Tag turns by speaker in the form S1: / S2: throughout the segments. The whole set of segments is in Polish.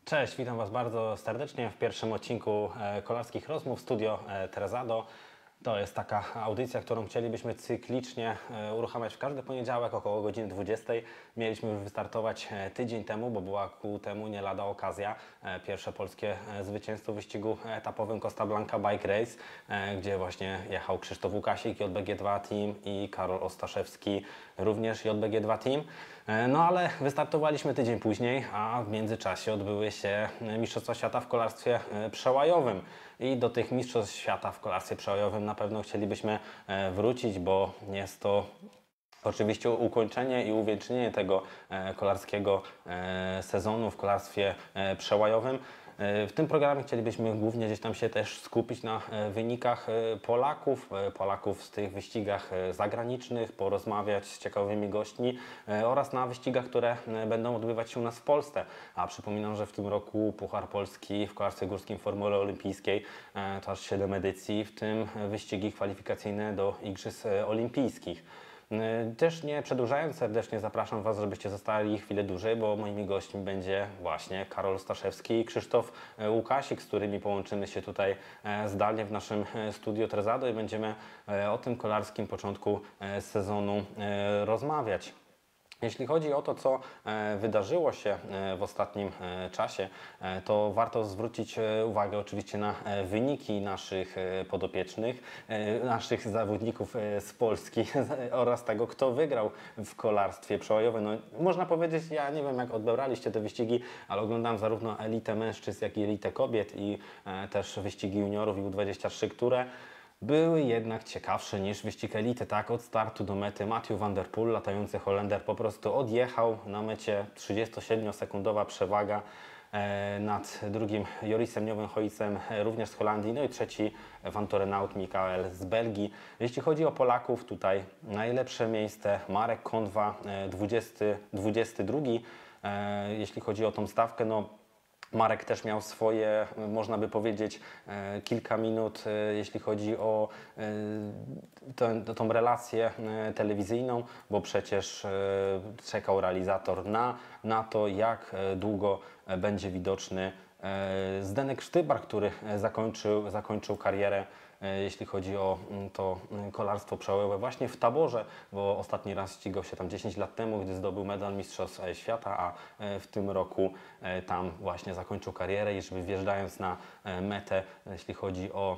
S1: Cześć, witam Was bardzo serdecznie w pierwszym odcinku Kolarskich Rozmów Studio Trezado. To jest taka audycja, którą chcielibyśmy cyklicznie uruchamiać w każdy poniedziałek około godziny 20. Mieliśmy wystartować tydzień temu, bo była ku temu nie lada okazja. Pierwsze polskie zwycięstwo w wyścigu etapowym Costa Blanca Bike Race, gdzie właśnie jechał Krzysztof Łukasik, JBG2 Team i Karol Ostaszewski, również JBG2 Team. No ale wystartowaliśmy tydzień później, a w międzyczasie odbyły się Mistrzostwa Świata w kolarstwie przełajowym. I do tych Mistrzostw Świata w kolarstwie przełajowym na pewno chcielibyśmy wrócić, bo jest to oczywiście ukończenie i uwieńczenie tego kolarskiego sezonu w kolarstwie przełajowym. W tym programie chcielibyśmy głównie gdzieś tam się też skupić na wynikach Polaków w tych wyścigach zagranicznych, porozmawiać z ciekawymi gośćmi oraz na wyścigach, które będą odbywać się u nas w Polsce. A przypominam, że w tym roku Puchar Polski w kolarstwie górskim Formuły Olimpijskiej to aż 7 edycji, w tym wyścigi kwalifikacyjne do Igrzysk Olimpijskich. Też nie przedłużając, serdecznie zapraszam Was, żebyście zostali chwilę dłużej, bo moimi gośćmi będzie właśnie Karol Staszewski i Krzysztof Łukasik, z którymi połączymy się tutaj zdalnie w naszym studio Trezado i będziemy o tym kolarskim początku sezonu rozmawiać. Jeśli chodzi o to, co wydarzyło się w ostatnim czasie, to warto zwrócić uwagę oczywiście na wyniki naszych podopiecznych, naszych zawodników z Polski oraz tego, kto wygrał w kolarstwie przełajowym. No, można powiedzieć, ja nie wiem, jak odebraliście te wyścigi, ale oglądam zarówno elitę mężczyzn, jak i elitę kobiet i też wyścigi juniorów i U23, które były jednak ciekawsze niż wyścig elity, tak? Od startu do mety Mathieu van der Poel, latający Holender, po prostu odjechał na mecie, 37-sekundowa przewaga nad drugim Jorisem Nieuwenhuysem, również z Holandii, no i trzeci Vantorenaut Michael z Belgii. Jeśli chodzi o Polaków, tutaj najlepsze miejsce Marek Konwa, 22. Jeśli chodzi o tą stawkę, no Marek też miał swoje, można by powiedzieć, kilka minut, jeśli chodzi o tą relację telewizyjną, bo przecież czekał realizator na to, jak długo będzie widoczny Zdenek Sztybar, który zakończył karierę, jeśli chodzi o to kolarstwo przełajowe właśnie w taborze, bo ostatni raz ścigał się tam 10 lat temu, gdy zdobył medal Mistrzostw Świata, a w tym roku tam właśnie zakończył karierę i żeby wjeżdżając na metę, jeśli chodzi o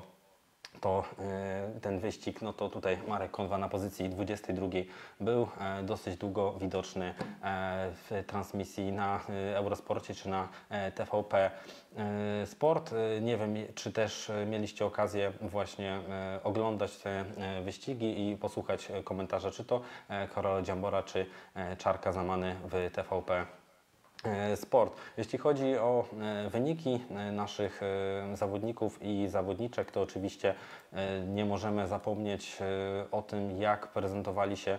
S1: ten wyścig, no to tutaj Marek Konwa na pozycji 22 był dosyć długo widoczny w transmisji na Eurosporcie czy na TVP Sport. Nie wiem, czy też mieliście okazję właśnie oglądać te wyścigi i posłuchać komentarza, czy to Karola Dziambora, czy Czarka Zamany w TVP Sport. Jeśli chodzi o wyniki naszych zawodników i zawodniczek, to oczywiście nie możemy zapomnieć o tym, jak prezentowali się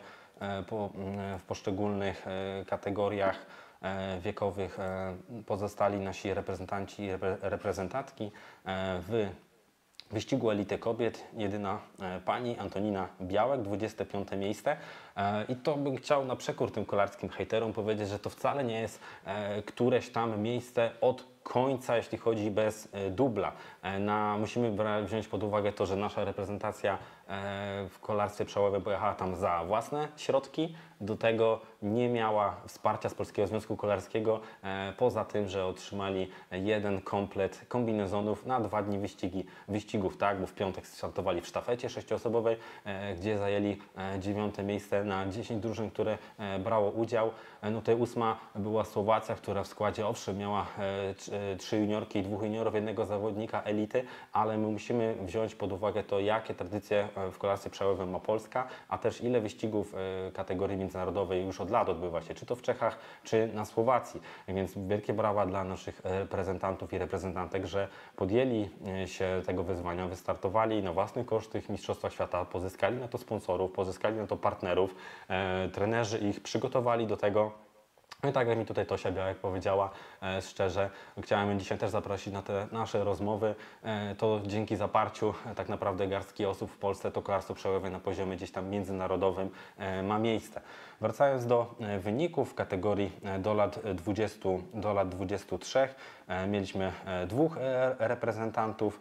S1: w poszczególnych kategoriach wiekowych pozostali nasi reprezentanci i reprezentantki w wyścigu elity kobiet. Jedyna pani Antonina Białek, 25. miejsce. I to bym chciał na przekór tym kolarskim hejterom powiedzieć, że to wcale nie jest któreś tam miejsce od końca, jeśli chodzi bez dubla. Musimy wziąć pod uwagę to, że nasza reprezentacja w kolarstwie przełajowym pojechała tam za własne środki, do tego nie miała wsparcia z Polskiego Związku Kolarskiego, poza tym, że otrzymali jeden komplet kombinezonów na 2 dni wyścigów, tak? Bo w piątek startowali w sztafecie 6-osobowej, gdzie zajęli 9. miejsce na 10 drużyn, które brało udział. No tutaj 8. była Słowacja, która w składzie owszem miała 3 juniorki i 2 juniorów, jednego zawodnika elity, ale my musimy wziąć pod uwagę to, jakie tradycje w kolarstwie przełajowym ma Polska, a też ile wyścigów kategorii międzynarodowej już od lat odbywa się, czy to w Czechach, czy na Słowacji. Więc wielkie brawa dla naszych reprezentantów i reprezentantek, że podjęli się tego wyzwania, wystartowali na własny koszt tych Mistrzostwach Świata, pozyskali na to sponsorów, pozyskali na to partnerów, trenerzy ich przygotowali do tego, No i tak jak mi tutaj Tosia Białek powiedziała, szczerze, chciałem dzisiaj też zaprosić na te nasze rozmowy. To dzięki zaparciu tak naprawdę garstki osób w Polsce to kolarstwo przełajowe na poziomie gdzieś tam międzynarodowym ma miejsce. Wracając do wyników w kategorii do lat 20 do lat 23, mieliśmy dwóch reprezentantów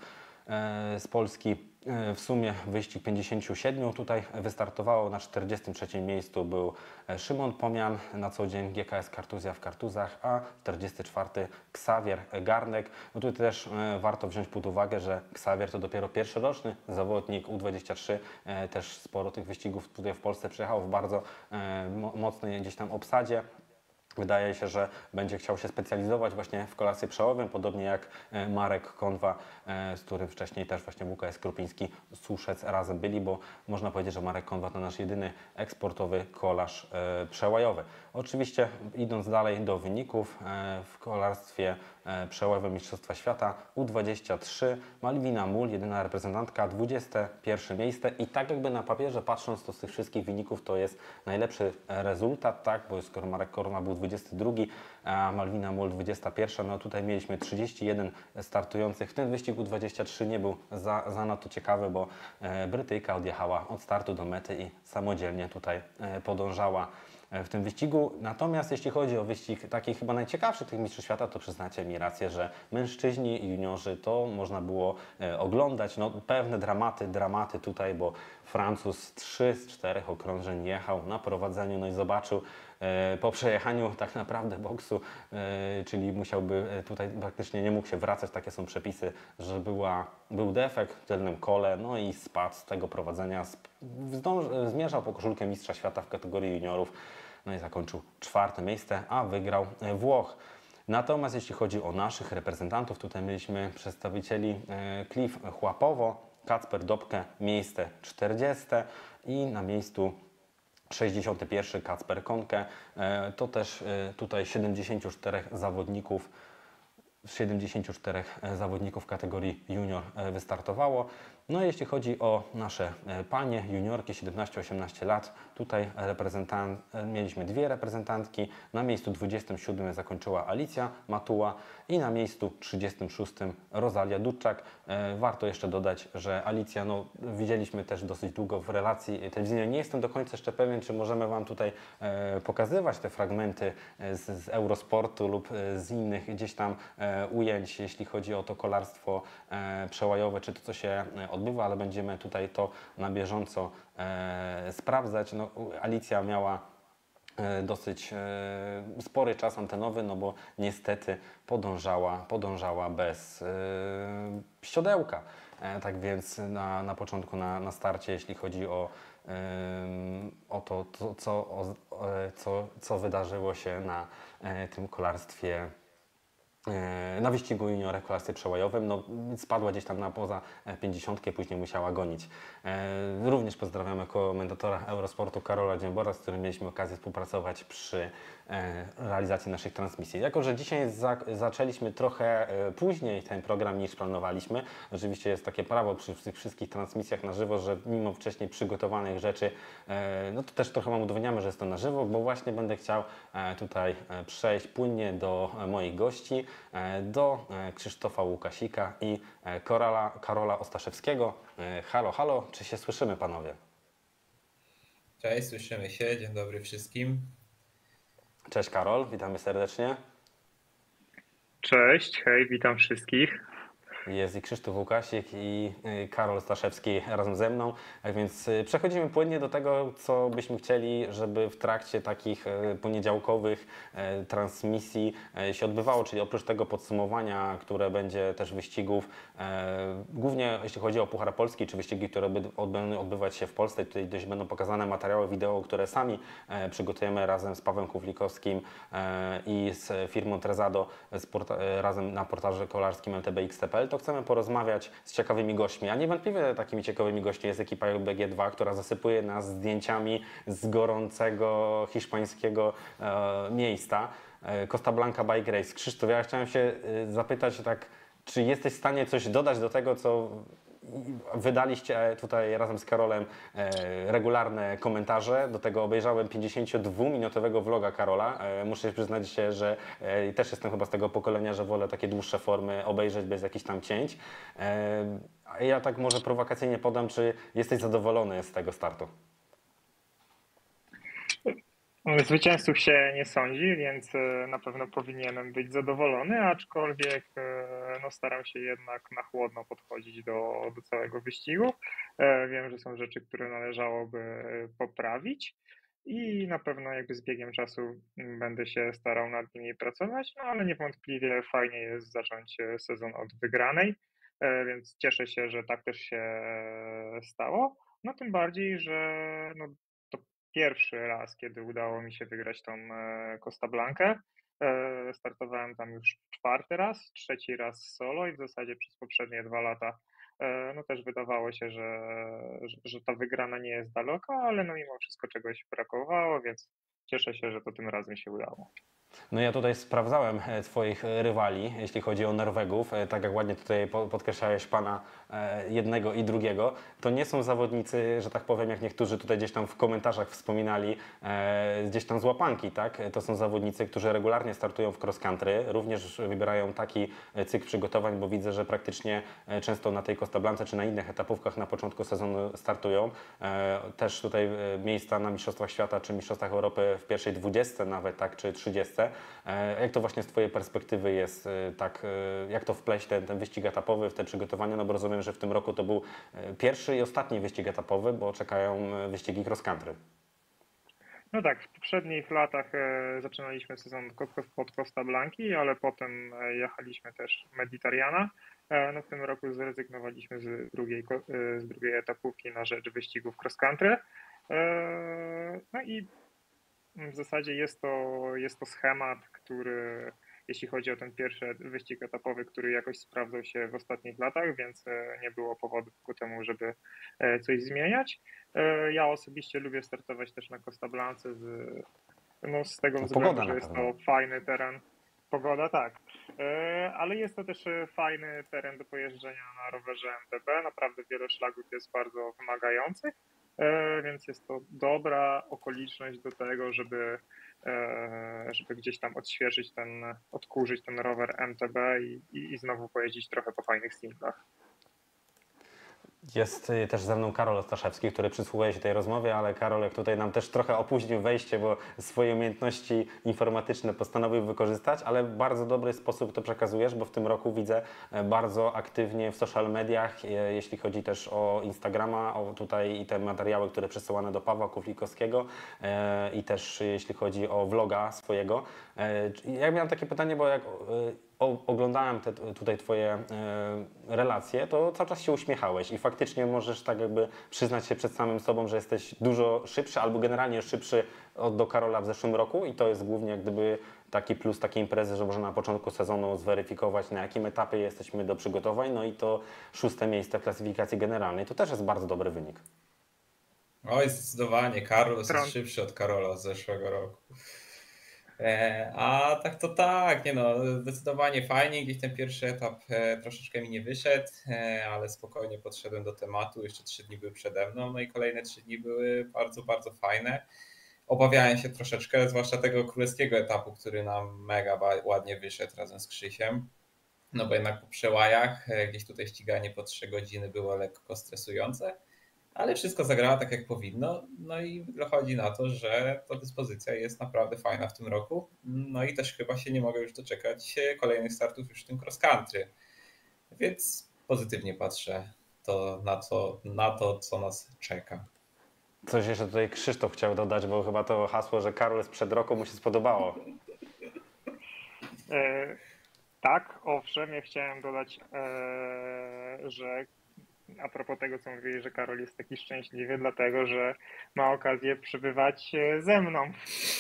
S1: z Polski. W sumie wyścig 57 tutaj wystartowało. Na 43 miejscu był Szymon Pomian, na co dzień GKS Kartuzja w Kartuzach, a 44 Ksawier Garnek. No tutaj też warto wziąć pod uwagę, że Ksawier to dopiero pierwszoroczny zawodnik U23. Też sporo tych wyścigów tutaj w Polsce przejechał w bardzo mocnej gdzieś tam obsadzie. Wydaje się, że będzie chciał się specjalizować właśnie w kolarstwie przełajowym, podobnie jak Marek Konwa, z którym wcześniej też właśnie WKS Krupiński, Suszec razem byli, bo można powiedzieć, że Marek Konwa to nasz jedyny eksportowy kolarz przełajowy. Oczywiście idąc dalej do wyników w kolarstwie przełajowym Mistrzostwa Świata U23 Malwina Mul, jedyna reprezentantka, 21 miejsce i tak jakby na papierze patrząc to z tych wszystkich wyników to jest najlepszy rezultat, tak, bo skoro Marek Konwa był 22, a Malwina Mul 21, no tutaj mieliśmy 31 startujących. Ten wyścig U23 nie był zanadto ciekawy, bo Brytyjka odjechała od startu do mety i samodzielnie tutaj podążała w tym wyścigu. Natomiast jeśli chodzi o wyścig taki chyba najciekawszy tych mistrzostw świata, to przyznacie mi rację, że mężczyźni i juniorzy to można było oglądać. No, pewne dramaty tutaj, bo Francuz 3 z 4 okrążeń jechał na prowadzeniu, no i zobaczył po przejechaniu tak naprawdę boksu, czyli musiałby tutaj praktycznie nie mógł się wracać, takie są przepisy, że był defekt w tylnym kole, no i spadł z tego prowadzenia, zmierzał po koszulkę mistrza świata w kategorii juniorów, no i zakończył 4. miejsce, a wygrał Włoch. Natomiast jeśli chodzi o naszych reprezentantów, tutaj mieliśmy przedstawicieli Cliff Chłapowo, Kacper Dobke, miejsce 40 i na miejscu 61 Kacper Konke. To też tutaj 74 zawodników kategorii junior wystartowało. No jeśli chodzi o nasze panie juniorki 17-18 lat, tutaj mieliśmy dwie reprezentantki. Na miejscu 27 zakończyła Alicja Matuła i na miejscu 36 Rosalia Dudczak. Warto jeszcze dodać, że Alicja, no widzieliśmy też dosyć długo w relacji telewizyjnej. Nie jestem do końca jeszcze pewien, czy możemy Wam tutaj pokazywać te fragmenty z Eurosportu lub z innych gdzieś tam ujęć, jeśli chodzi o to kolarstwo przełajowe, czy to co się odbywa, ale będziemy tutaj to na bieżąco sprawdzać. No, Alicja miała dosyć spory czas antenowy, no bo niestety podążała bez siodełka. Tak więc na początku, na starcie, jeśli chodzi o to, co wydarzyło się na tym kolarstwie, na wyścigu juniorek w kolarstwie przełajowym, no, spadła gdzieś tam na poza 50, później musiała gonić. Również pozdrawiamy komentatora Eurosportu Karola Dziębora, z którym mieliśmy okazję współpracować przy realizacji naszych transmisji. Jako że dzisiaj zaczęliśmy trochę później ten program niż planowaliśmy, oczywiście jest takie prawo przy tych wszystkich transmisjach na żywo, że mimo wcześniej przygotowanych rzeczy, no to też trochę Wam udowodniamy, że jest to na żywo, bo właśnie będę chciał tutaj przejść płynnie do moich gości, do Krzysztofa Łukasika i Karola Ostaszewskiego. Halo, halo, czy się słyszymy, panowie?
S2: Cześć, słyszymy się. Dzień dobry wszystkim.
S1: Cześć Karol, witamy serdecznie.
S3: Cześć, hej, witam wszystkich.
S1: Jest i Krzysztof Łukasik i Karol Staszewski razem ze mną, tak więc przechodzimy płynnie do tego, co byśmy chcieli, żeby w trakcie takich poniedziałkowych transmisji się odbywało, czyli oprócz tego podsumowania, które będzie też wyścigów, głównie jeśli chodzi o Puchar Polski, czy wyścigi, które będą odbywać się w Polsce, tutaj dość będą pokazane materiały wideo, które sami przygotujemy razem z Pawłem Kuwlikowskim i z firmą Trezado razem na portalu kolarskim ltbx.pl. To chcemy porozmawiać z ciekawymi gośćmi, a niewątpliwie takimi ciekawymi gośćmi jest ekipa BG2, która zasypuje nas zdjęciami z gorącego hiszpańskiego miejsca. Costa Blanca Bike Race. Krzysztof, ja chciałem się zapytać tak, czy jesteś w stanie coś dodać do tego, co Wydaliście tutaj razem z Karolem regularne komentarze. Do tego obejrzałem 52-minutowego vloga Karola. Muszę przyznać się, że też jestem chyba z tego pokolenia, że wolę takie dłuższe formy obejrzeć bez jakichś tam cięć. A ja tak może prowokacyjnie podam, czy jesteś zadowolony z tego startu?
S3: Zwycięzców się nie sądzi, więc na pewno powinienem być zadowolony, aczkolwiek no, staram się jednak na chłodno podchodzić do całego wyścigu. Wiem, że są rzeczy, które należałoby poprawić i na pewno jakby z biegiem czasu będę się starał nad nimi pracować, no ale niewątpliwie fajnie jest zacząć sezon od wygranej, więc cieszę się, że tak też się stało. No tym bardziej, że no, to pierwszy raz, kiedy udało mi się wygrać tą Costa Blankę. Startowałem tam już czwarty raz, trzeci raz solo i w zasadzie przez poprzednie 2 lata no też wydawało się, że ta wygrana nie jest daleka, ale no mimo wszystko czegoś brakowało, więc cieszę się, że to tym razem się udało.
S1: No ja tutaj sprawdzałem Twoich rywali, jeśli chodzi o Norwegów, tak jak ładnie tutaj podkreślałeś pana jednego i drugiego, to nie są zawodnicy, że tak powiem, jak niektórzy tutaj gdzieś tam w komentarzach wspominali, gdzieś tam z łapanki, tak? To są zawodnicy, którzy regularnie startują w cross country, również wybierają taki cykl przygotowań, bo widzę, że praktycznie często na tej Costa Blance czy na innych etapówkach na początku sezonu startują. Też tutaj miejsca na Mistrzostwach Świata czy Mistrzostwach Europy w pierwszej 20 nawet, tak, czy 30. Jak to właśnie z Twojej perspektywy jest, tak, jak to wpleść ten wyścig etapowy w te przygotowania, no bo rozumiem, że w tym roku to był pierwszy i ostatni wyścig etapowy, bo czekają wyścigi cross country.
S3: No tak, w poprzednich latach zaczynaliśmy sezon od Costa Blanki, ale potem jechaliśmy też Mediterrana. No w tym roku zrezygnowaliśmy z drugiej etapówki na rzecz wyścigów cross country. No i w zasadzie jest to schemat, który, jeśli chodzi o ten pierwszy wyścig etapowy, który jakoś sprawdzał się w ostatnich latach, więc nie było powodów ku temu, żeby coś zmieniać. Ja osobiście lubię startować też na Costa Blance no z tego
S1: To
S3: względu,
S1: pogoda
S3: że
S1: na
S3: jest
S1: pewno.
S3: to fajny teren. Pogoda, tak. Ale jest to też fajny teren do pojeżdżenia na rowerze MTB. Naprawdę wiele szlaków jest bardzo wymagających, więc jest to dobra okoliczność do tego, żeby gdzieś tam odkurzyć ten rower MTB i znowu pojeździć trochę po fajnych singlach.
S1: Jest też ze mną Karol Ostaszewski, który przysłuchuje się tej rozmowie, ale Karol jak tutaj nam też trochę opóźnił wejście, bo swoje umiejętności informatyczne postanowił wykorzystać, ale w bardzo dobry sposób to przekazujesz, bo w tym roku widzę bardzo aktywnie w social mediach, jeśli chodzi też o Instagrama, o tutaj i te materiały, które przesyłane do Pawła Kuflikowskiego i też jeśli chodzi o vloga swojego. Ja miałem takie pytanie, bo jak oglądałem tutaj Twoje relacje, to cały czas się uśmiechałeś i faktycznie możesz tak jakby przyznać się przed samym sobą, że jesteś dużo szybszy albo generalnie szybszy do Karola w zeszłym roku i to jest głównie jak gdyby taki plus takiej imprezy, że można na początku sezonu zweryfikować, na jakim etapie jesteśmy do przygotowań, no i to 6. miejsce w klasyfikacji generalnej. To też jest bardzo dobry wynik.
S2: Oj, zdecydowanie, Carlos jest
S3: Tron.
S2: szybszy od Karola z zeszłego roku. A tak to tak, nie no, zdecydowanie fajnie, gdzieś ten pierwszy etap troszeczkę mi nie wyszedł, ale spokojnie podszedłem do tematu, jeszcze 3 dni były przede mną, no i kolejne 3 dni były bardzo, bardzo fajne. Obawiałem się troszeczkę, zwłaszcza tego królewskiego etapu, który nam mega ładnie wyszedł razem z Krzysiem, no bo jednak po przełajach gdzieś tutaj ściganie po 3 godziny było lekko stresujące. Ale wszystko zagrało tak, jak powinno. No i wychodzi na to, że ta dyspozycja jest naprawdę fajna w tym roku. No i też chyba się nie mogę już doczekać kolejnych startów już w tym cross country. Więc pozytywnie patrzę na to, co nas czeka.
S1: Coś jeszcze tutaj Krzysztof chciał dodać, bo chyba to hasło, że Karol sprzed roku mu się spodobało.
S3: Tak, owszem, ja chciałem dodać, że a propos tego, co mówili, że Karol jest taki szczęśliwy, dlatego że ma okazję przebywać ze mną.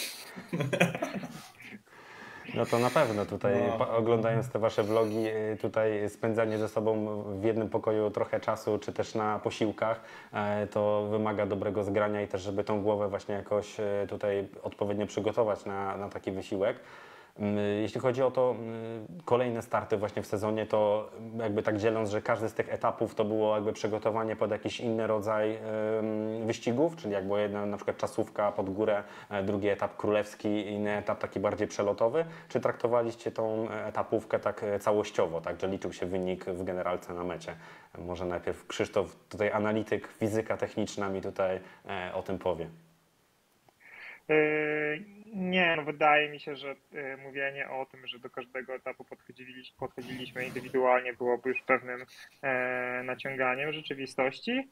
S1: No to na pewno tutaj oglądając te Wasze vlogi, tutaj spędzanie ze sobą w jednym pokoju trochę czasu, czy też na posiłkach, to wymaga dobrego zgrania i też, żeby tą głowę właśnie jakoś tutaj odpowiednio przygotować na taki wysiłek. Jeśli chodzi o to kolejne starty właśnie w sezonie, to jakby tak dzieląc, że każdy z tych etapów to było jakby przygotowanie pod jakiś inny rodzaj wyścigów, czyli jakby jedna na przykład czasówka pod górę, drugi etap królewski, inny etap taki bardziej przelotowy, czy traktowaliście tą etapówkę tak całościowo, tak, że liczył się wynik w generalce na mecie? Może najpierw Krzysztof, tutaj analityk, fizyka techniczna mi tutaj o tym powie.
S3: Nie, no wydaje mi się, że mówienie o tym, że do każdego etapu podchodziliśmy indywidualnie, byłoby już pewnym naciąganiem rzeczywistości.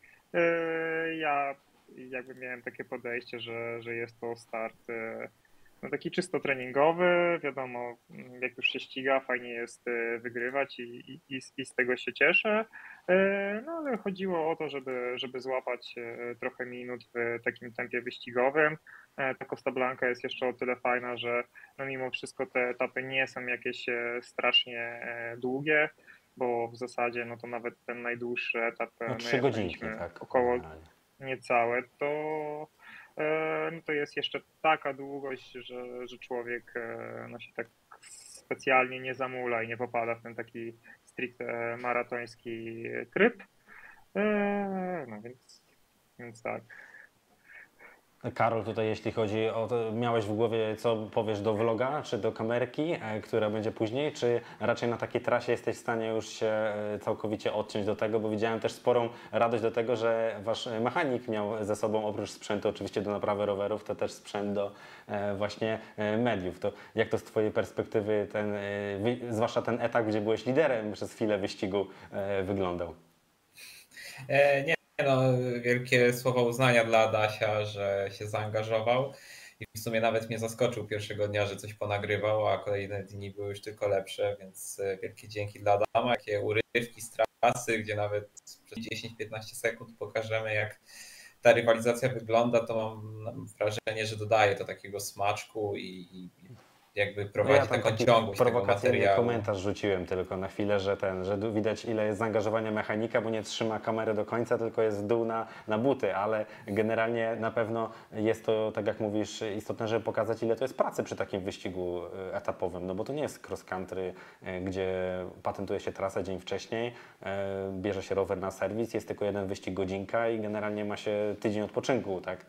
S3: Ja jakby miałem takie podejście, że jest to start no taki czysto treningowy, wiadomo, jak już się ściga, fajnie jest wygrywać i z tego się cieszę. No ale chodziło o to, żeby złapać trochę minut w takim tempie wyścigowym. Ta Costa Blanca jest jeszcze o tyle fajna, że no mimo wszystko te etapy nie są jakieś strasznie długie, bo w zasadzie no to nawet ten najdłuższy etap
S1: No,
S3: no
S1: 3
S3: jak
S1: godzinki,
S3: mieliśmy
S1: tak.
S3: około
S1: Generalnie.
S3: niecałe, to no to jest jeszcze taka długość, że człowiek no się tak specjalnie nie zamula i nie popada w ten taki stricte maratoński tryb. No więc tak.
S1: Karol, tutaj jeśli chodzi o to, miałeś w głowie, co powiesz do vloga, czy do kamerki, która będzie później, czy raczej na takiej trasie jesteś w stanie już się całkowicie odciąć do tego, bo widziałem też sporą radość do tego, że wasz mechanik miał ze sobą oprócz sprzętu oczywiście do naprawy rowerów, to też sprzęt do właśnie mediów. To jak to z twojej perspektywy, zwłaszcza ten etap, gdzie byłeś liderem przez chwilę wyścigu, wyglądał?
S2: Nie, no, wielkie słowa uznania dla Adasia, że się zaangażował i w sumie nawet mnie zaskoczył pierwszego dnia, że coś ponagrywał, a kolejne dni były już tylko lepsze, więc wielkie dzięki dla Adama. Takie urywki z trasy, gdzie nawet przez 10-15 sekund pokażemy, jak ta rywalizacja wygląda, to mam wrażenie, że dodaje to takiego smaczku i jakby
S1: No
S2: prowadzi
S1: ja tam
S2: taką
S1: taki
S2: ciągłość tego
S1: prowokacyjny
S2: materiału.
S1: komentarz rzuciłem tylko na chwilę, że widać ile jest zaangażowania mechanika, bo nie trzyma kamery do końca, tylko jest w dół na buty, ale generalnie na pewno jest to, tak jak mówisz, istotne, żeby pokazać ile to jest pracy przy takim wyścigu etapowym, no bo to nie jest cross country, gdzie patentuje się trasę dzień wcześniej, bierze się rower na serwis, jest tylko jeden wyścig godzinka i generalnie ma się tydzień odpoczynku, tak?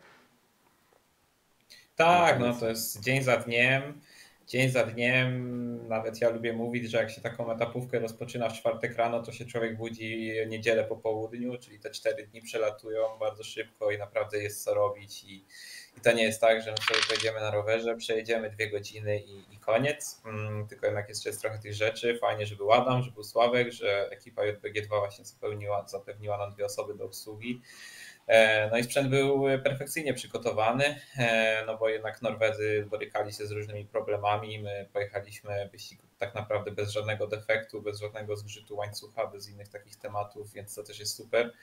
S2: Tak, no to jest dzień za dniem. Dzień za dniem, nawet ja lubię mówić, że jak się taką etapówkę rozpoczyna w czwartek rano, to się człowiek budzi niedzielę po południu, czyli te 4 dni przelatują bardzo szybko i naprawdę jest co robić. I to nie jest tak, że my sobie pojedziemy na rowerze, przejedziemy 2 godziny i koniec, tylko jednak jeszcze jest trochę tych rzeczy. Fajnie, że był Adam, że był Sławek, że ekipa JBG2 właśnie zapewniła nam 2 osoby do obsługi. No i sprzęt był perfekcyjnie przygotowany, no bo jednak Norwedzy borykali się z różnymi problemami. My pojechaliśmy wyścig tak naprawdę bez żadnego defektu, bez żadnego zgrzytu łańcucha, bez innych takich tematów, więc to też jest super.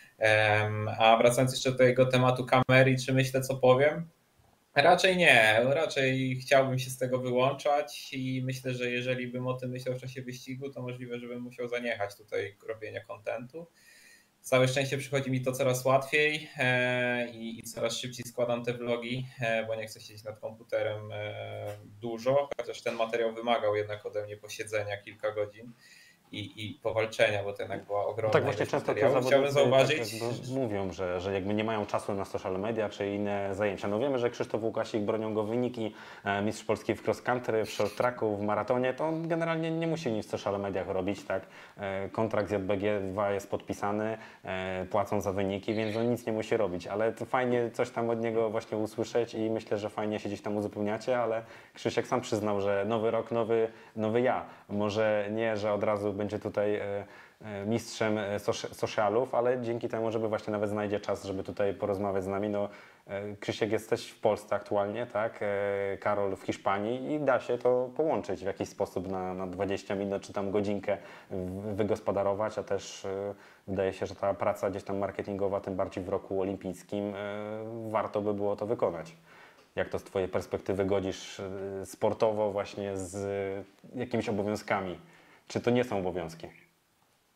S2: A wracając jeszcze do tego tematu kamery, czy myślę, co powiem? Raczej nie, raczej chciałbym się z tego wyłączać i myślę, że jeżeli bym o tym myślał w czasie wyścigu, to możliwe, żebym musiał zaniechać tutaj robienia kontentu. Całe szczęście przychodzi mi to coraz łatwiej i coraz szybciej składam te vlogi, bo nie chcę siedzieć nad komputerem dużo, chociaż ten materiał wymagał jednak ode mnie posiedzenia kilka godzin i powalczenia, bo to jednak była ogromna
S1: Tak właśnie
S2: ilość
S1: często to
S2: materiału. Chciałbym
S1: zawodnicy tak
S2: zauważyć,
S1: jakby mówią, że jakby nie mają czasu na social media czy inne zajęcia. No wiemy, że Krzysztof Łukasik, bronią go wyniki, mistrz Polski w cross country, w short tracku, w maratonie, to on generalnie nie musi nic w social mediach robić, tak? Kontrakt z JBG2 jest podpisany, płacą za wyniki, więc on nic nie musi robić, ale to fajnie coś tam od niego właśnie usłyszeć i myślę, że fajnie się gdzieś tam uzupełniacie, ale Krzysiek sam przyznał, że nowy rok, nowy ja. Może nie, że od razu będzie tutaj mistrzem socialów, ale dzięki temu, żeby właśnie nawet znajdzie czas, żeby tutaj porozmawiać z nami. No, Krzysiek, jesteś w Polsce aktualnie, tak? Karol w Hiszpanii i da się to połączyć w jakiś sposób na 20 minut czy tam godzinkę wygospodarować, a też wydaje się, że ta praca gdzieś tam marketingowa, tym bardziej w roku olimpijskim, warto by było to wykonać. Jak to z twojej perspektywy godzisz sportowo właśnie z jakimiś obowiązkami? Czy to nie są obowiązki?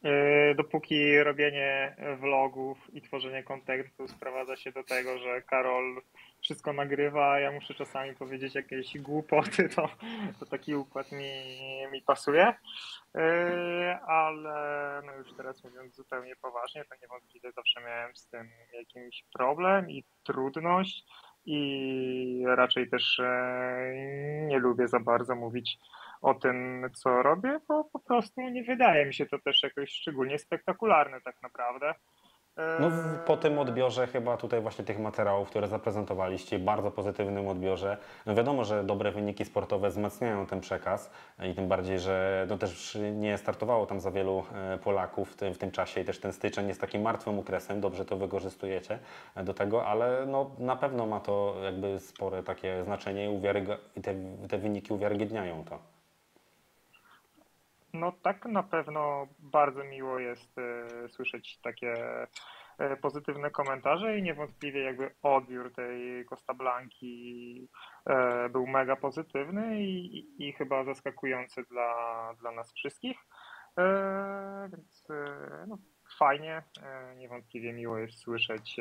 S3: Dopóki robienie vlogów i tworzenie kontentu sprowadza się do tego, że Karol wszystko nagrywa, a ja muszę czasami powiedzieć jakieś głupoty, to taki układ mi pasuje. Ale no już teraz mówiąc zupełnie poważnie, to niewątpliwie zawsze miałem z tym jakiś problem i trudność i raczej też nie lubię za bardzo mówić o tym, co robię, bo po prostu nie wydaje mi się to też jakoś szczególnie spektakularne tak naprawdę.
S1: No, po tym odbiorze chyba tutaj właśnie tych materiałów, które zaprezentowaliście, bardzo pozytywnym odbiorze. No wiadomo, że dobre wyniki sportowe wzmacniają ten przekaz i tym bardziej, że no też nie startowało tam za wielu Polaków w tym czasie i też ten styczeń jest takim martwym okresem, dobrze to wykorzystujecie do tego, ale no na pewno ma to jakby spore takie znaczenie i te wyniki uwiarygodniają to.
S3: No tak, na pewno bardzo miło jest słyszeć takie pozytywne komentarze i niewątpliwie jakby odbiór tej Costa Blanki był mega pozytywny i chyba zaskakujący dla nas wszystkich. Więc no, fajnie, niewątpliwie miło jest słyszeć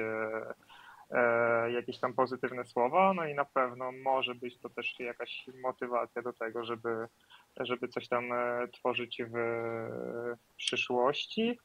S3: jakieś tam pozytywne słowa, no i na pewno może być to też jakaś motywacja do tego, żeby coś tam tworzyć w przyszłości.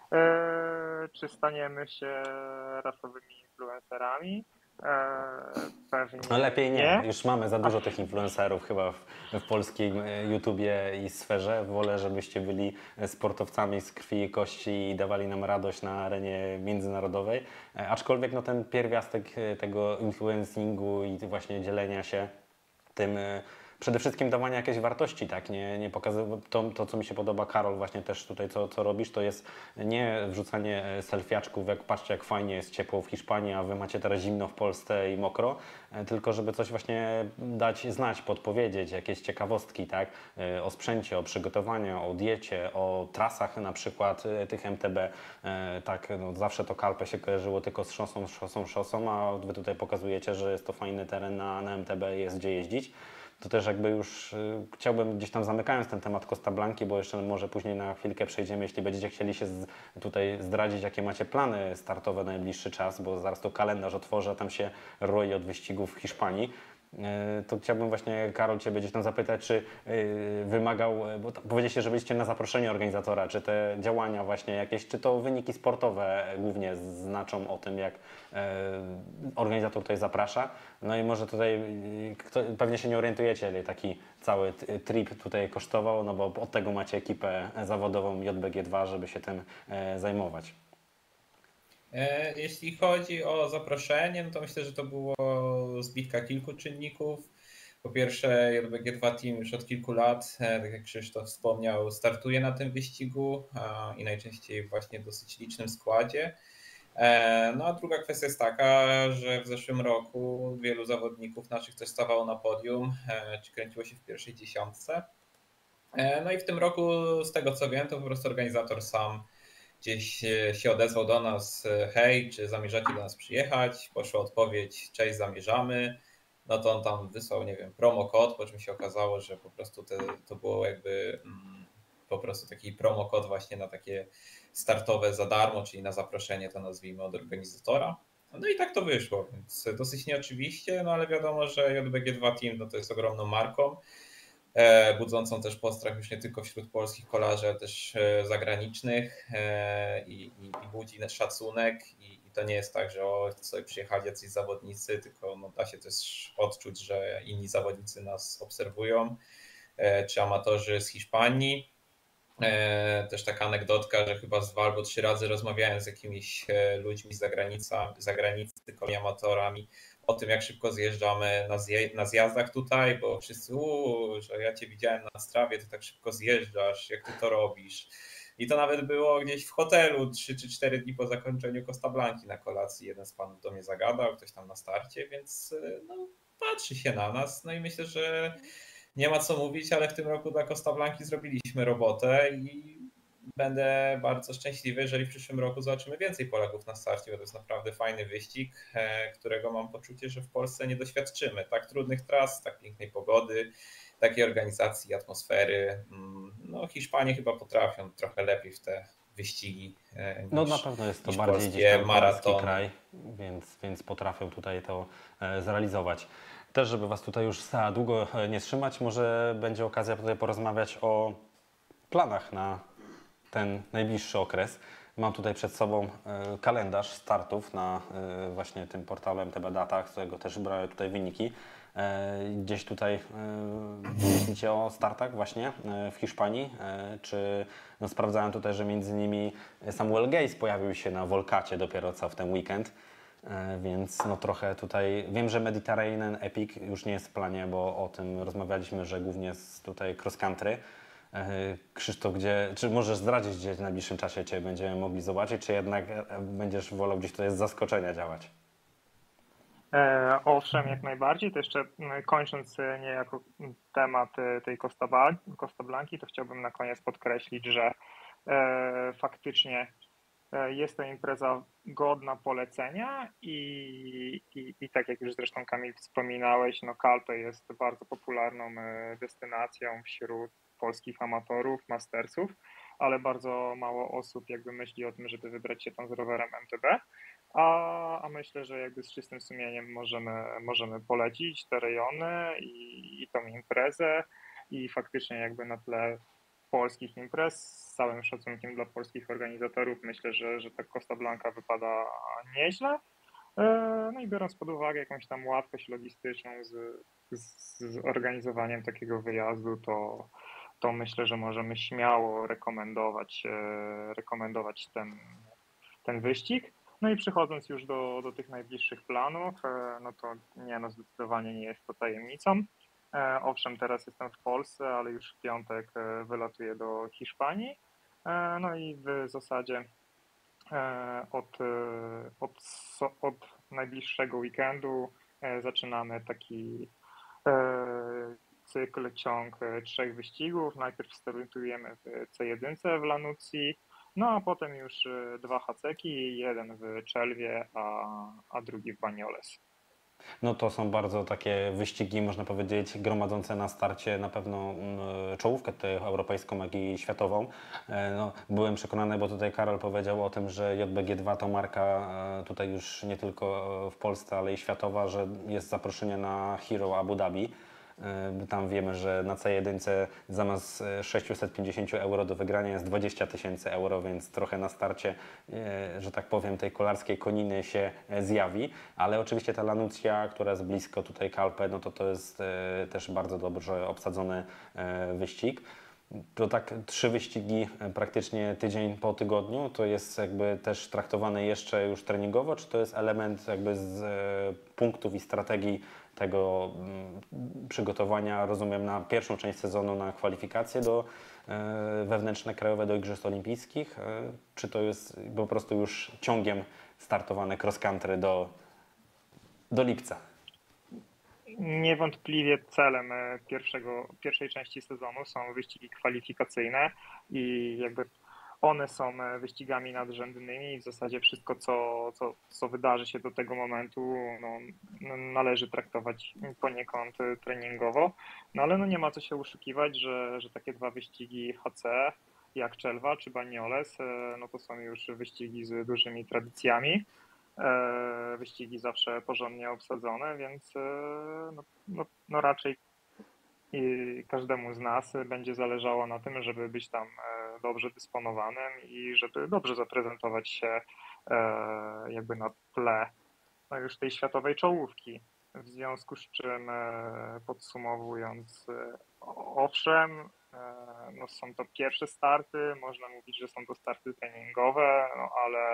S3: Czy staniemy się rasowymi influencerami? Pewnie
S1: No lepiej nie. Już mamy za dużo tych influencerów chyba w polskim YouTubie i sferze. Wolę, żebyście byli sportowcami z krwi i kości i dawali nam radość na arenie międzynarodowej. Aczkolwiek no, ten pierwiastek tego influencingu i właśnie dzielenia się tym przede wszystkim dawania jakiejś wartości, tak? Nie pokazywać to, co mi się podoba, Karol, właśnie też tutaj, co robisz, to jest nie wrzucanie selfiaczków, jak patrzcie, jak fajnie jest ciepło w Hiszpanii, a wy macie teraz zimno w Polsce i mokro, tylko żeby coś właśnie dać znać, podpowiedzieć, jakieś ciekawostki, tak? O sprzęcie, o przygotowaniu, o diecie, o trasach na przykład tych MTB. Tak, no, zawsze to Kalpe się kojarzyło tylko z szosą, a wy tutaj pokazujecie, że jest to fajny teren na MTB, jest gdzie jeździć. To też jakby już chciałbym gdzieś tam zamykając ten temat Costa Blanki, bo jeszcze może później na chwilkę przejdziemy, jeśli będziecie chcieli się tutaj zdradzić, jakie macie plany startowe na najbliższy czas, bo zaraz to kalendarz otworzę, a tam się roi od wyścigów w Hiszpanii. To chciałbym właśnie, Karol, Ciebie gdzieś tam zapytać, czy wymagał, bo powiedzieliście, że byliście na zaproszenie organizatora, czy te działania właśnie jakieś, czy to wyniki sportowe głównie znaczą o tym, jak organizator tutaj zaprasza. No i może tutaj, pewnie się nie orientujecie, ile taki cały trip tutaj kosztował, no bo od tego macie ekipę zawodową JBG2, żeby się tym zajmować.
S2: Jeśli chodzi o zaproszenie, no to myślę, że to było zbitka kilku czynników. Po pierwsze, JBG2 Team już od kilku lat, tak jak Krzysztof wspomniał, startuje na tym wyścigu i najczęściej właśnie w dosyć licznym składzie. No a druga kwestia jest taka, że w zeszłym roku wielu zawodników naszych też stawało na podium, czy kręciło się w pierwszej dziesiątce. No i w tym roku, z tego co wiem, to po prostu organizator sam gdzieś się odezwał do nas: hej, czy zamierzacie do nas przyjechać? Poszła odpowiedź: cześć, zamierzamy. No to on tam wysłał, nie wiem, promo kod, po czym się okazało, że po prostu to było jakby po prostu taki promo kod właśnie na takie startowe za darmo, czyli na zaproszenie, to nazwijmy, od organizatora. No i tak to wyszło, więc dosyć nieoczywiście, no ale wiadomo, że JBG2 Team no to jest ogromną marką, budzącą też postrach już nie tylko wśród polskich kolarzy, ale też zagranicznych, i budzi szacunek i to nie jest tak, że sobie przyjechali jacyś zawodnicy, tylko no, da się też odczuć, że inni zawodnicy nas obserwują, czy amatorzy z Hiszpanii. Też taka anegdotka, że chyba z 2 albo 3 razy rozmawiałem z jakimiś ludźmi z zagranicy, amatorami, o tym, jak szybko zjeżdżamy na zjazdach tutaj, bo wszyscy, że ja cię widziałem na strawie, ty tak szybko zjeżdżasz, jak ty to robisz. I to nawet było gdzieś w hotelu 3 czy 4 dni po zakończeniu Costa Blanki na kolacji. Jeden z panów do mnie zagadał, ktoś tam na starcie, więc no, patrzy się na nas. No i myślę, że nie ma co mówić, ale w tym roku dla Costa Blanki zrobiliśmy robotę i będę bardzo szczęśliwy, jeżeli w przyszłym roku zobaczymy więcej Polaków na starcie, bo to jest naprawdę fajny wyścig, którego mam poczucie, że w Polsce nie doświadczymy. Tak trudnych tras, tak pięknej pogody, takiej organizacji, atmosfery. No Hiszpanie chyba potrafią trochę lepiej w te wyścigi
S1: No
S2: niż,
S1: na pewno jest to
S2: niż
S1: bardziej gdzieś
S2: polskie
S1: tam kolarski
S2: maratony.
S1: kraj, więc potrafią tutaj to zrealizować. Też, żeby Was tutaj już za długo nie trzymać, może będzie okazja tutaj porozmawiać o planach na ten najbliższy okres. Mam tutaj przed sobą kalendarz startów na właśnie tym portalu MTB Data, z którego też brałem tutaj wyniki. Gdzieś tutaj myślicie o startach właśnie w Hiszpanii, czy no sprawdzałem tutaj, że między innymi Samuel Gejs pojawił się na Volcacie dopiero co w ten weekend, więc no trochę tutaj, wiem, że Mediterranean Epic już nie jest w planie, bo o tym rozmawialiśmy, że głównie jest tutaj cross country. Krzysztof, czy możesz zdradzić, gdzie w najbliższym czasie Cię będziemy mogli zobaczyć, czy jednak będziesz wolał gdzieś tutaj z zaskoczenia działać?
S3: Owszem, jak najbardziej. To jeszcze kończąc niejako temat tej Costa Blanki, to chciałbym na koniec podkreślić, że faktycznie jest to impreza godna polecenia i tak jak już zresztą Kamil wspominałeś, no Calpe jest bardzo popularną destynacją wśród polskich amatorów, mastersów, ale bardzo mało osób jakby myśli o tym, żeby wybrać się tam z rowerem MTB, a myślę, że jakby z czystym sumieniem możemy polecić te rejony i tą imprezę i faktycznie jakby na tle polskich imprez, z całym szacunkiem dla polskich organizatorów, myślę, że ta Costa Blanca wypada nieźle. No i biorąc pod uwagę jakąś tam łatwość logistyczną z organizowaniem takiego wyjazdu, to myślę, że możemy śmiało rekomendować ten wyścig. No i przechodząc już do tych najbliższych planów, no to nie, no zdecydowanie nie jest to tajemnicą. Owszem, teraz jestem w Polsce, ale już w piątek wylatuję do Hiszpanii. No i w zasadzie od najbliższego weekendu zaczynamy taki ciąg 3 wyścigów. Najpierw startujemy w C1 w Lanucji, no a potem już 2 haceki, jeden w Czelwie, a drugi w Banyoles.
S1: No to są bardzo takie wyścigi, można powiedzieć, gromadzące na starcie na pewno czołówkę tutaj europejską, jak i światową. No, byłem przekonany, bo tutaj Karol powiedział o tym, że JBG2 to marka tutaj już nie tylko w Polsce, ale i światowa, że jest zaproszenie na Hero Abu Dhabi. Tam wiemy, że na C1 zamiast 650 euro do wygrania jest 20 000 euro, więc trochę na starcie, że tak powiem, tej kolarskiej koniny się zjawi. Ale oczywiście ta Lanucja, która jest blisko tutaj Calpe, no to jest też bardzo dobrze obsadzony wyścig. To tak 3 wyścigi praktycznie tydzień po tygodniu, to jest jakby też traktowane jeszcze już treningowo, czy to jest element jakby z punktów i strategii tego przygotowania, rozumiem, na pierwszą część sezonu, na kwalifikacje do wewnętrzne krajowe do Igrzysk Olimpijskich, czy to jest po prostu już ciągiem startowane cross country do lipca?
S3: Niewątpliwie celem pierwszej części sezonu są wyścigi kwalifikacyjne i jakby one są wyścigami nadrzędnymi i w zasadzie wszystko, co wydarzy się do tego momentu, no, należy traktować poniekąd treningowo. No ale no nie ma co się oszukiwać, że takie 2 wyścigi HC, jak Czelwa czy Banyoles, no to są już wyścigi z dużymi tradycjami. Wyścigi zawsze porządnie obsadzone, więc no raczej każdemu z nas będzie zależało na tym, żeby być tam dobrze dysponowanym i żeby dobrze zaprezentować się jakby na tle no już tej światowej czołówki. W związku z czym podsumowując, owszem, no są to pierwsze starty, można mówić, że są to starty treningowe, no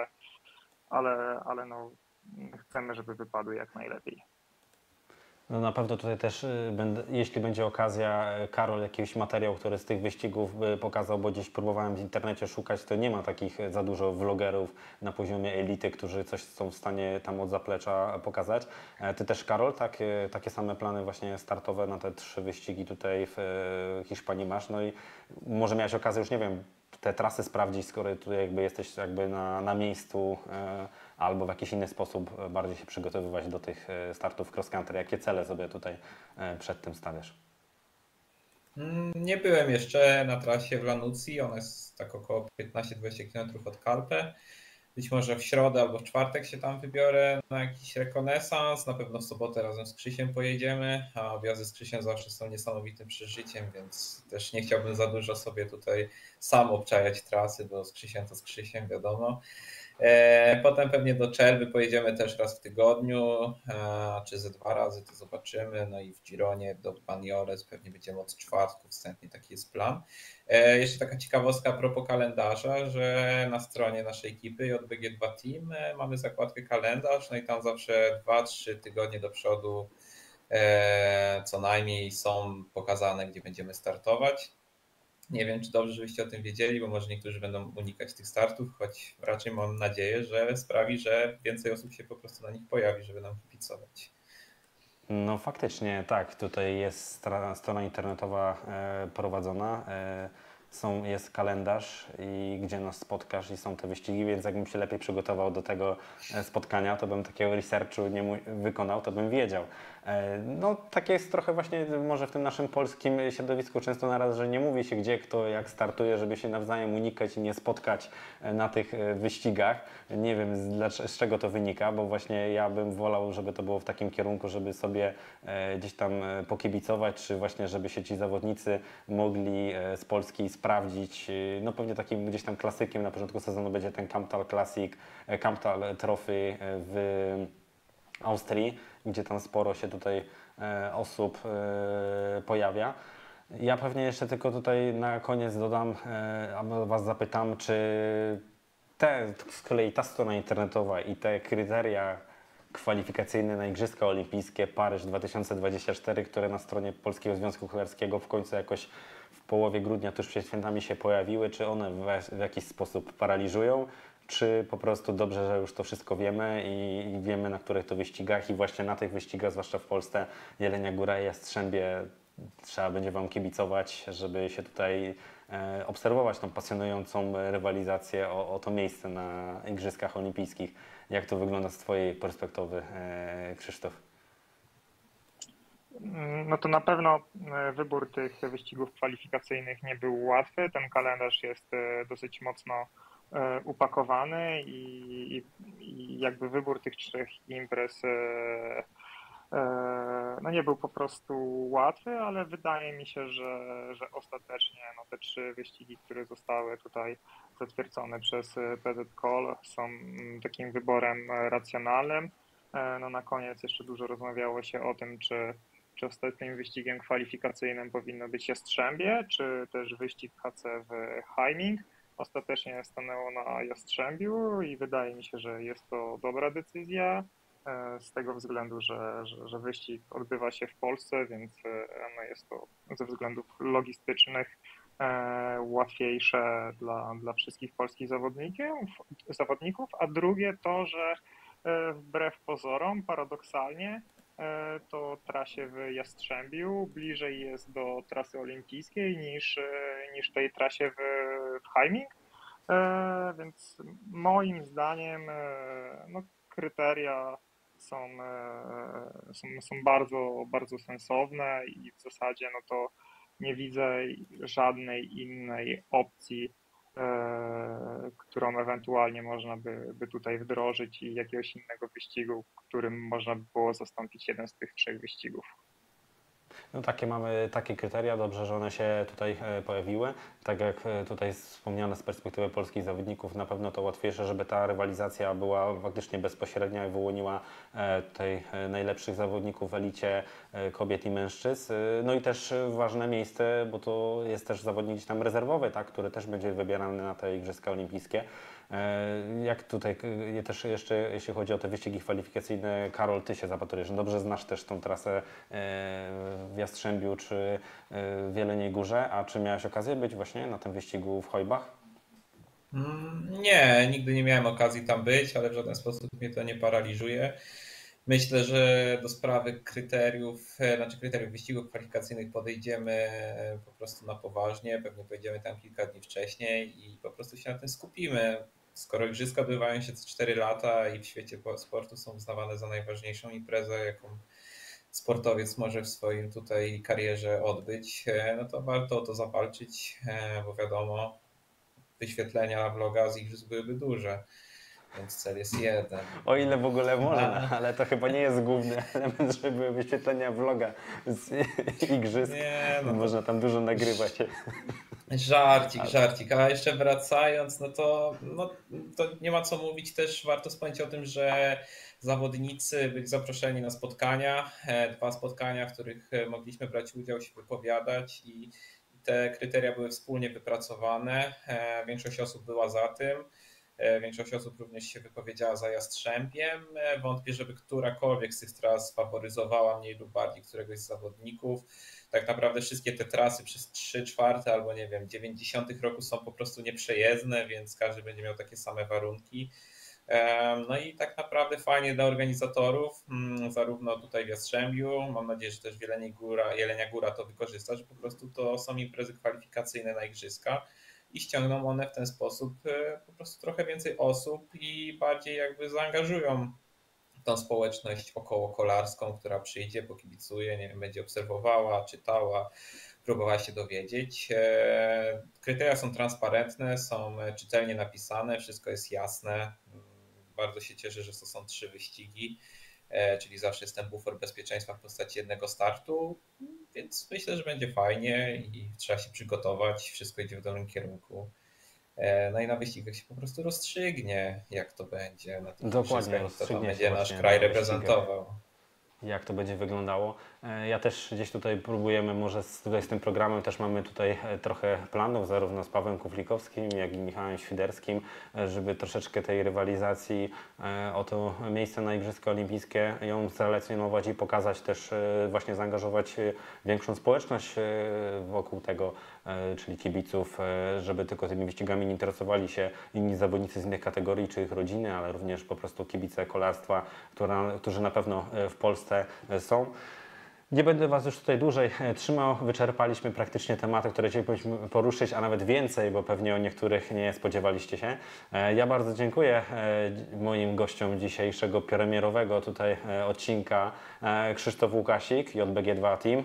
S3: ale no, chcemy, żeby wypadły jak najlepiej.
S1: No na pewno tutaj też, jeśli będzie okazja, Karol jakiś materiał, który z tych wyścigów by pokazał, bo gdzieś próbowałem w internecie szukać, to nie ma takich za dużo vlogerów na poziomie elity, którzy coś są w stanie tam od zaplecza pokazać. Ty też, Karol, takie same plany właśnie startowe na te 3 wyścigi tutaj w Hiszpanii masz, no i może miałeś okazję już, nie wiem, te trasy sprawdzić, skoro tutaj jakby jesteś jakby na miejscu, albo w jakiś inny sposób bardziej się przygotowywać do tych startów cross country. Jakie cele sobie tutaj przed tym stawiasz?
S2: Nie byłem jeszcze na trasie w Lanucji, ona jest tak około 15-20 km od Kalpe. Być może w środę albo w czwartek się tam wybiorę na jakiś rekonesans. Na pewno w sobotę razem z Krzysiem pojedziemy, a objazdy z Krzysiem zawsze są niesamowitym przeżyciem, więc też nie chciałbym za dużo sobie tutaj sam obczajać trasy, bo z Krzysiem to z Krzysiem, wiadomo. Potem pewnie do Czerwy pojedziemy też raz w tygodniu, czy ze 2 razy, to zobaczymy. No i w Gironie do Banioles pewnie będziemy od czwartku, wstępnie taki jest plan. Jeszcze taka ciekawostka a propos kalendarza, że na stronie naszej ekipy JBG2 Team mamy zakładkę kalendarz, no i tam zawsze 2-3 tygodnie do przodu co najmniej są pokazane, gdzie będziemy startować. Nie wiem, czy dobrze, żebyście o tym wiedzieli, bo może niektórzy będą unikać tych startów, choć raczej mam nadzieję, że sprawi, że więcej osób się po prostu na nich pojawi, żeby nam kibicować.
S1: No faktycznie tak, tutaj jest strona internetowa prowadzona, jest kalendarz i gdzie nas spotkasz i są te wyścigi, więc jakbym się lepiej przygotował do tego spotkania, to bym takiego researchu nie wykonał, to bym wiedział. No takie jest trochę właśnie może w tym naszym polskim środowisku często naraz, że nie mówi się gdzie kto jak startuje, żeby się nawzajem unikać i nie spotkać na tych wyścigach. Nie wiem z czego to wynika, bo właśnie ja bym wolał, żeby to było w takim kierunku, żeby sobie gdzieś tam pokibicować, czy właśnie żeby się ci zawodnicy mogli z Polski sprawdzić. No pewnie takim gdzieś tam klasykiem na początku sezonu będzie ten Camptal Classic, Camptal Trophy w Austrii, gdzie tam sporo się tutaj osób pojawia. Ja pewnie jeszcze tylko tutaj na koniec dodam, albo Was zapytam, czy z kolei ta strona internetowa i te kryteria kwalifikacyjne na Igrzyska Olimpijskie Paryż 2024, które na stronie Polskiego Związku Kolarskiego w końcu jakoś w połowie grudnia, tuż przed świętami się pojawiły, czy one w jakiś sposób paraliżują, czy po prostu dobrze, że już to wszystko wiemy i wiemy na których to wyścigach i właśnie na tych wyścigach, zwłaszcza w Polsce, Jelenia Góra i Jastrzębie, trzeba będzie Wam kibicować, żeby się tutaj obserwować tą pasjonującą rywalizację o to miejsce na Igrzyskach Olimpijskich. Jak to wygląda z Twojej perspektywy, Krzysztof?
S3: No to na pewno wybór tych wyścigów kwalifikacyjnych nie był łatwy. Ten kalendarz jest dosyć mocno upakowany i jakby wybór tych 3 imprez no nie był po prostu łatwy, ale wydaje mi się, że ostatecznie no te 3 wyścigi, które zostały tutaj zatwierdzone przez PZ Call są takim wyborem racjonalnym. No na koniec jeszcze dużo rozmawiało się o tym, czy ostatnim wyścigiem kwalifikacyjnym powinno być Jastrzębie, czy też wyścig HC w Haiming. Ostatecznie stanęło na Jastrzębiu i wydaje mi się, że jest to dobra decyzja z tego względu, że wyścig odbywa się w Polsce, więc no jest to ze względów logistycznych łatwiejsze dla wszystkich polskich zawodników, a drugie to, że wbrew pozorom, paradoksalnie, to trasie w Jastrzębiu bliżej jest do trasy olimpijskiej niż tej trasie w Haiming, więc moim zdaniem no, kryteria są bardzo, bardzo sensowne i w zasadzie no to nie widzę żadnej innej opcji, którą ewentualnie można by tutaj wdrożyć i jakiegoś innego wyścigu, którym można by było zastąpić jeden z tych 3 wyścigów.
S1: No takie mamy takie kryteria, dobrze, że one się tutaj pojawiły. Tak jak tutaj wspomniane z perspektywy polskich zawodników, na pewno to łatwiejsze, żeby ta rywalizacja była faktycznie bezpośrednia i wyłoniła tutaj najlepszych zawodników w elicie kobiet i mężczyzn. No i też ważne miejsce, bo to jest też zawodnik gdzieś tam rezerwowy, tak, który też będzie wybierany na te Igrzyska Olimpijskie. Jak tutaj też jeszcze, jeśli chodzi o te wyścigi kwalifikacyjne, Karol, Ty się zapatrujesz. Dobrze znasz też tą trasę w Jastrzębiu czy w Jeleniej Górze, a czy miałeś okazję być właśnie na tym wyścigu w Hojbach?
S2: Nie, nigdy nie miałem okazji tam być, ale w żaden sposób mnie to nie paraliżuje. Myślę, że do sprawy kryteriów wyścigów kwalifikacyjnych podejdziemy po prostu na poważnie. Pewnie pojedziemy tam kilka dni wcześniej i po prostu się na tym skupimy. Skoro igrzyska odbywają się co 4 lata i w świecie sportu są uznawane za najważniejszą imprezę, jaką sportowiec może w swoim tutaj karierze odbyć, no to warto o to zawalczyć, bo wiadomo, wyświetlenia vloga z igrzysk byłyby duże, więc cel jest jeden.
S1: O ile w ogóle można, ale to chyba nie jest główny element, żeby były wyświetlenia vloga z igrzysk.
S2: Nie, no to
S1: Można tam dużo nagrywać.
S2: żarcik. A jeszcze wracając, no to nie ma co mówić, też warto wspomnieć o tym, że zawodnicy byli zaproszeni na spotkania, 2 spotkania, w których mogliśmy brać udział, się wypowiadać i te kryteria były wspólnie wypracowane. Większość osób była za tym. Większość osób również się wypowiedziała za Jastrzębiem. Wątpię, żeby którakolwiek z tych tras faworyzowała mniej lub bardziej któregoś z zawodników. Tak naprawdę wszystkie te trasy przez 3/4 albo nie wiem, 90 roku są po prostu nieprzejezdne, więc każdy będzie miał takie same warunki. No i tak naprawdę fajnie dla organizatorów, zarówno tutaj w Jastrzębiu, mam nadzieję, że też w Jelenia Góra to wykorzysta, że po prostu to są imprezy kwalifikacyjne na igrzyska i ściągną one w ten sposób po prostu trochę więcej osób i bardziej jakby zaangażują tą społeczność okołokolarską, która przyjdzie, pokibicuje, nie wiem, będzie obserwowała, czytała, próbowała się dowiedzieć. Kryteria są transparentne, są czytelnie napisane, wszystko jest jasne. Bardzo się cieszę, że to są 3 wyścigi, czyli zawsze jest ten bufor bezpieczeństwa w postaci jednego startu, więc myślę, że będzie fajnie i trzeba się przygotować, wszystko idzie w dobrym kierunku. No i na wyścigach się po prostu rozstrzygnie, jak to będzie na tych
S1: Dokładnie,
S2: igrzyskach, kto tam
S1: rozstrzygnie się
S2: będzie nasz
S1: właśnie
S2: kraj
S1: na wyścigach.
S2: reprezentował.
S1: Jak to będzie wyglądało. Ja też gdzieś tutaj próbujemy, może tutaj z tym programem też mamy tutaj trochę planów, zarówno z Pawłem Kuflikowskim, jak i Michałem Świderskim, żeby troszeczkę tej rywalizacji o to miejsce na Igrzyska Olimpijskie ją zrelacjonować i pokazać też, właśnie zaangażować większą społeczność wokół tego, czyli kibiców, żeby tylko tymi wyścigami nie interesowali się inni zawodnicy z innych kategorii, czy ich rodziny, ale również po prostu kibice kolarstwa, którzy na pewno w Polsce są. Nie będę Was już tutaj dłużej trzymał. Wyczerpaliśmy praktycznie tematy, które chcieliśmy poruszyć, a nawet więcej, bo pewnie o niektórych nie spodziewaliście się. Ja bardzo dziękuję moim gościom dzisiejszego premierowego tutaj odcinka, Krzysztof Łukasik, JBG2 Team.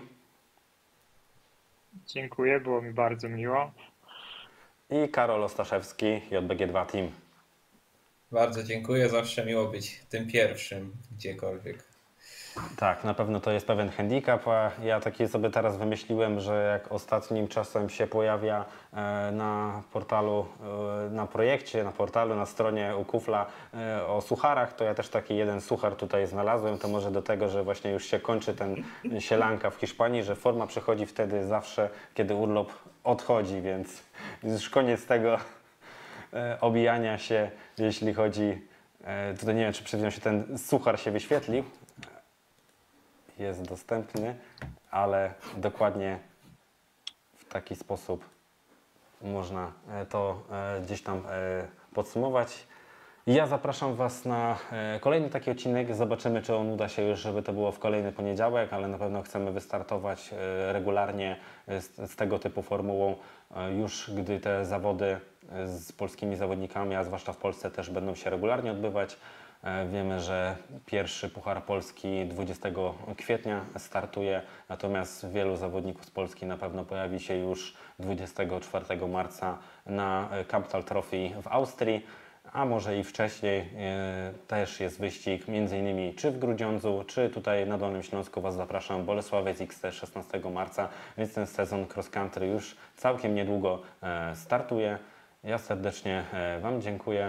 S3: Dziękuję, było mi bardzo miło.
S1: I Karol Ostaszewski, JBG2 Team.
S2: Bardzo dziękuję, zawsze miło być tym pierwszym gdziekolwiek.
S1: Tak, na pewno to jest pewien handicap, a ja taki sobie teraz wymyśliłem, że jak ostatnim czasem się pojawia na portalu, na projekcie, na portalu, na stronie u Kufla o sucharach, to ja też taki jeden suchar tutaj znalazłem, to może do tego, że właśnie już się kończy ten sielanka w Hiszpanii, że forma przychodzi wtedy zawsze, kiedy urlop odchodzi, więc już koniec tego obijania się, jeśli chodzi, tutaj nie wiem, czy przed chwilą się ten suchar się wyświetlił, jest dostępny, ale dokładnie w taki sposób można to gdzieś tam podsumować. Ja zapraszam Was na kolejny taki odcinek. Zobaczymy, czy on uda się już, żeby to było w kolejny poniedziałek, ale na pewno chcemy wystartować regularnie z tego typu formułą, już gdy te zawody z polskimi zawodnikami, a zwłaszcza w Polsce też będą się regularnie odbywać. Wiemy, że pierwszy Puchar Polski 20 kwietnia startuje, natomiast wielu zawodników z Polski na pewno pojawi się już 24 marca na Capital Trophy w Austrii, a może i wcześniej też jest wyścig między innymi czy w Grudziądzu, czy tutaj na Dolnym Śląsku Was zapraszam, Bolesławiec XT 16 marca, więc ten sezon cross country już całkiem niedługo startuje. Ja serdecznie Wam dziękuję.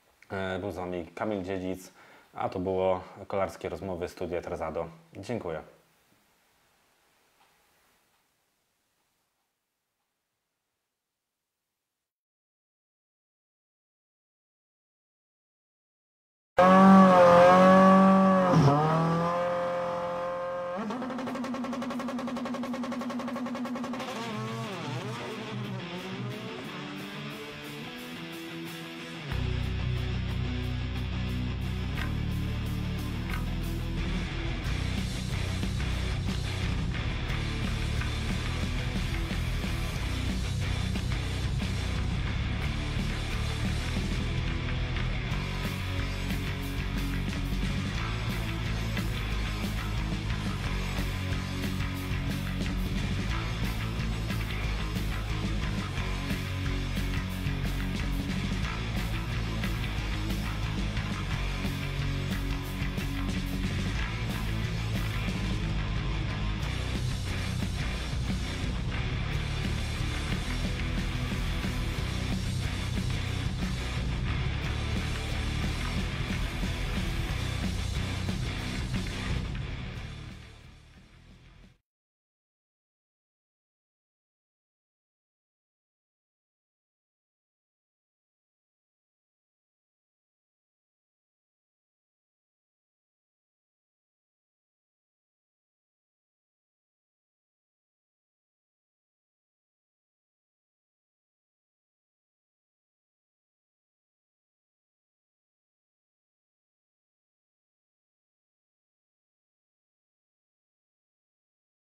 S1: Był z Wami Kamil Dziedzic, a to było Kolarskie Rozmowy Studia Terazado. Dziękuję.